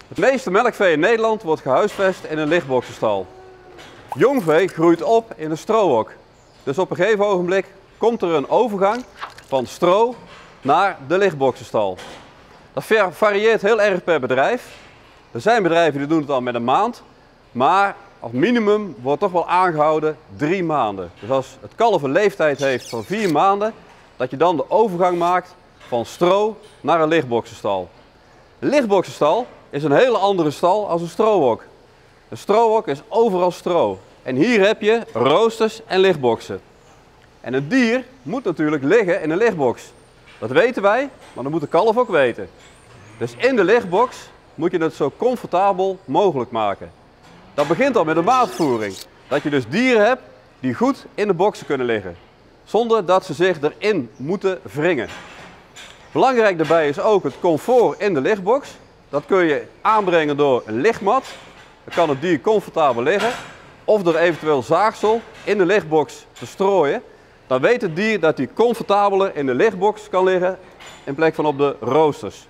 Het meeste melkvee in Nederland wordt gehuisvest in een lichtboksenstal. Jong vee groeit op in een stroowok. Dus op een gegeven ogenblik komt er een overgang van stro naar de lichtboksenstal. Dat varieert heel erg per bedrijf. Er zijn bedrijven die doen het al met een maand, maar als minimum wordt toch wel aangehouden 3 maanden. Dus als het kalf een leeftijd heeft van 4 maanden, dat je dan de overgang maakt van stro naar een lichtboksenstal. Een lichtboksenstal is een hele andere stal als een stroowok. Een stroowok is overal stro. En hier heb je roosters en lichtboksen. En een dier moet natuurlijk liggen in een lichtboks. Dat weten wij, maar dat moet de kalf ook weten. Dus in de lichtboks moet je het zo comfortabel mogelijk maken. Dat begint al met de maatvoering. Dat je dus dieren hebt die goed in de boksen kunnen liggen. Zonder dat ze zich erin moeten wringen. Belangrijk daarbij is ook het comfort in de lichtboks. Dat kun je aanbrengen door een lichtmat. Dan kan het dier comfortabel liggen. Of door eventueel zaagsel in de lichtboks te strooien. Dan weet het dier dat hij comfortabeler in de lichtboks kan liggen in plaats van op de roosters.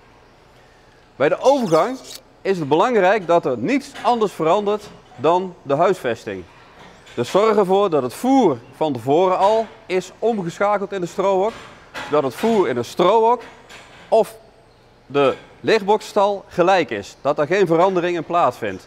Bij de overgang is het belangrijk dat er niets anders verandert dan de huisvesting. Dus zorg ervoor dat het voer van tevoren al is omgeschakeld in de stroowok. Zodat het voer in een stroowok of de lichtboksstal gelijk is. Dat er geen verandering in plaatsvindt.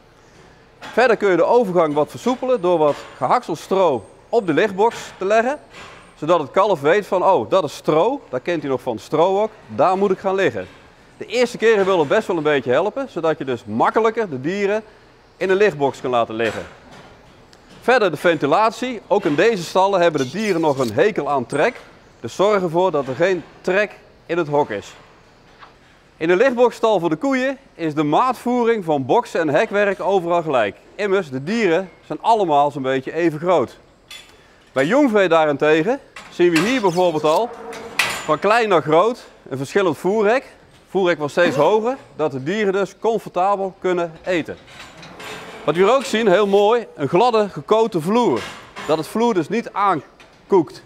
Verder kun je de overgang wat versoepelen door wat gehakseld stro op de lichtboks te leggen. Zodat het kalf weet van, oh, dat is stro, dat kent hij nog van de stroowok, daar moet ik gaan liggen. De eerste keren wil het best wel een beetje helpen, zodat je dus makkelijker de dieren in een lichtboks kan laten liggen. Verder de ventilatie. Ook in deze stallen hebben de dieren nog een hekel aan trek. Dus zorg ervoor dat er geen trek in het hok is. In de lichtboksstal voor de koeien is de maatvoering van boksen en hekwerk overal gelijk. Immers, de dieren zijn allemaal zo'n beetje even groot. Bij jongvee daarentegen zien we hier bijvoorbeeld al van klein naar groot een verschillend voerhek. Het voerhek wordt steeds hoger, dat de dieren dus comfortabel kunnen eten. Wat we hier ook zien, heel mooi, een gladde gekoten vloer. Dat het vloer dus niet aankoekt.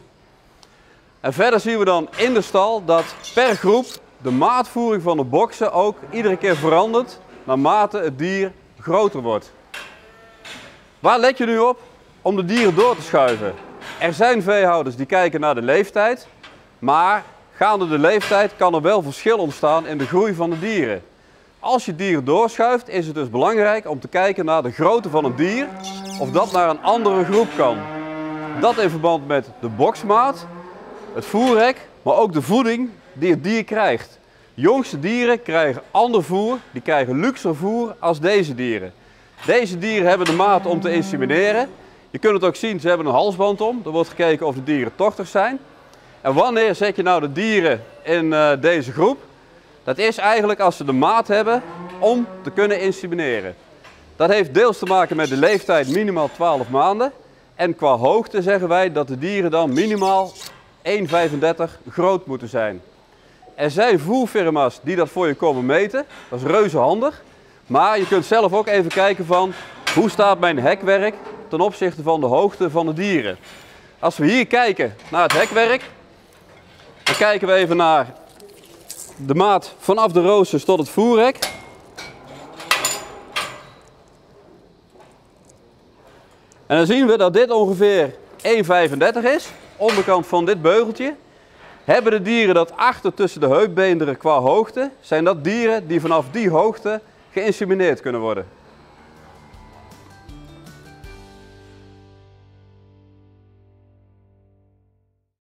En verder zien we dan in de stal dat per groep de maatvoering van de boksen ook iedere keer verandert naarmate het dier groter wordt. Waar let je nu op om de dieren door te schuiven? Er zijn veehouders die kijken naar de leeftijd, maar gaande de leeftijd kan er wel verschil ontstaan in de groei van de dieren. Als je dieren doorschuift is het dus belangrijk om te kijken naar de grootte van een dier, of dat naar een andere groep kan. Dat in verband met de boksmaat, het voerhek, maar ook de voeding die het dier krijgt. Jongste dieren krijgen ander voer, die krijgen luxer voer als deze dieren. Deze dieren hebben de maat om te insemineren. Je kunt het ook zien, ze hebben een halsband om. Er wordt gekeken of de dieren tochtig zijn. En wanneer zet je nou de dieren in deze groep? Dat is eigenlijk als ze de maat hebben om te kunnen insemineren. Dat heeft deels te maken met de leeftijd minimaal 12 maanden. En qua hoogte zeggen wij dat de dieren dan minimaal 1,35 groot moeten zijn. Er zijn voerfirma's die dat voor je komen meten. Dat is reuze handig. Maar je kunt zelf ook even kijken van hoe staat mijn hekwerk ten opzichte van de hoogte van de dieren. Als we hier kijken naar het hekwerk, dan kijken we even naar de maat vanaf de roosters tot het voerhek. En dan zien we dat dit ongeveer 1,35 is, onderkant van dit beugeltje. Hebben de dieren dat achter tussen de heupbeenderen qua hoogte, zijn dat dieren die vanaf die hoogte geïnsemineerd kunnen worden.